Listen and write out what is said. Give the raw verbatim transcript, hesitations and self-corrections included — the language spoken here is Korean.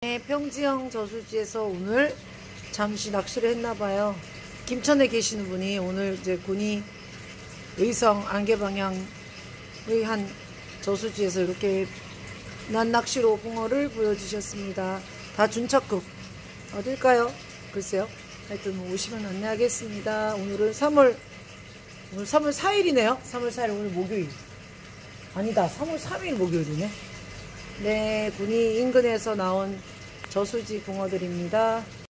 네, 평지형 저수지에서 오늘 잠시 낚시를 했나봐요. 김천에 계시는 분이 오늘 이제 군이 의성 안개 방향의 한 저수지에서 이렇게 난낚시로 붕어를 보여주셨습니다. 다 준척급 어딜까요? 글쎄요. 하여튼 뭐 오시면 안내하겠습니다. 오늘은 삼월 오늘 삼월 사일이네요. 삼월 사일 오늘 목요일. 아니다. 삼월 삼일 목요일이네. 네, 군이 인근에서 나온 저수지 붕어들입니다.